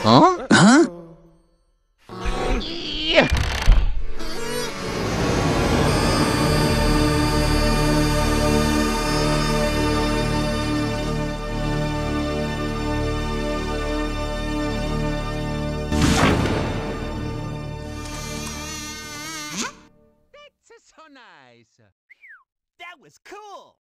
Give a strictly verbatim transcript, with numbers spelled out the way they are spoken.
Huh? Huh? Yeah. That's so nice. That was cool.